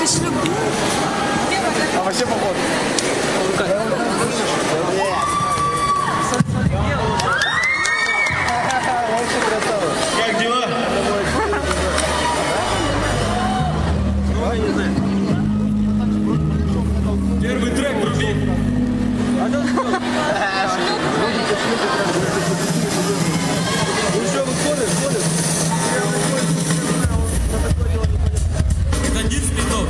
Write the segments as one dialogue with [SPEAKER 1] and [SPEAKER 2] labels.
[SPEAKER 1] Ты ж любовь.
[SPEAKER 2] А вообще похож.
[SPEAKER 3] Как дела? Первый трек вруби. Это диск литов.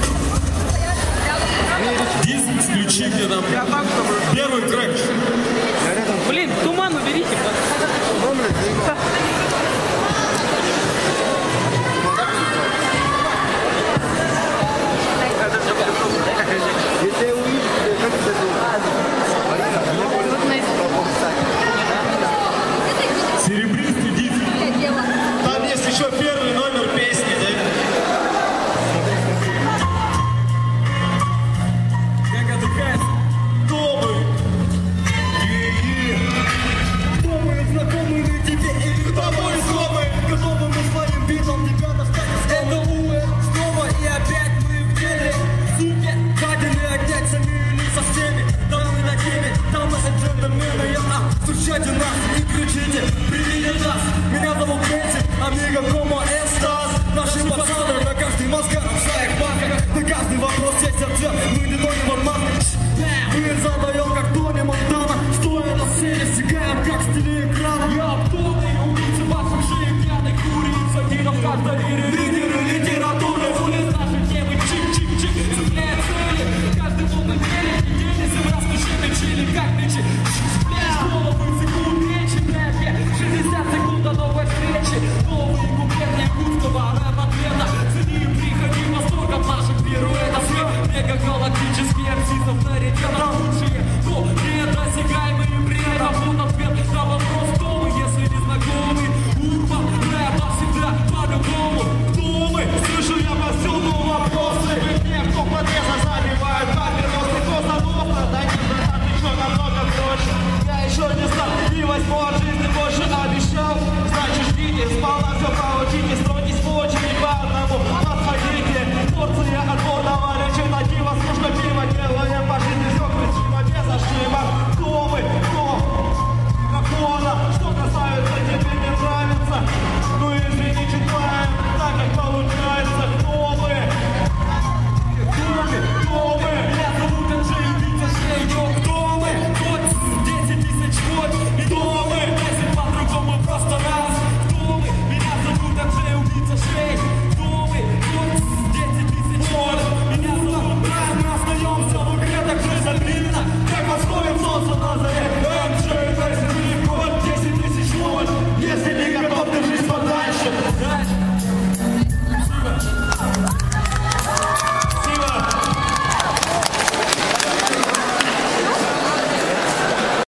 [SPEAKER 3] Диск включи где там. Первый трек.
[SPEAKER 4] Блин, туман уберите.
[SPEAKER 3] Серебристый диск. Там есть еще первый номер песни, да? Как отдыхается? Кто мы? Кто мы, знакомые тебе? И кто мой знакомый? Готовы мы своим битом, ребята, стать это УЭ. Снова и опять мы в деле. Суки, гадины отнять сами со всеми. Там мы на теме, там мы джентльмены. Слушайте нас и кричите, приведите нас. Меня зовут Бетти, амиго, como estas? Наши пацаны на каждый мозгах в своих марках. На каждый вопрос есть ответ, мы не то не форматы. Мы задаем как Тони Монтана. Стоя на сцене, стекаем как с телеэкрана. Я обдуманный убийца ваших шеек, пьяных курей, сатиров в каждой мире. Лидеры литературы, улиц нашей темы, чик-чик-чик, цепляет цели. Каждый волны мели, делись в распушили чили, как мечи. Головы секунд речи, блядь, 60 секунд до новой встречи. Новые куплеты русского рэп-ответа. Цени, приходи, восторг от наших пируэтов. Мегагалактический артистов на речах.